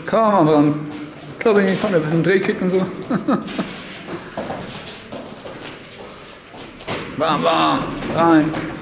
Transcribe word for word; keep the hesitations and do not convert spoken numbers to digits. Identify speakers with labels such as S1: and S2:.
S1: Kamera dran. Glaube ich, ich kann ein Drehkick und so. Bam, bam, rein.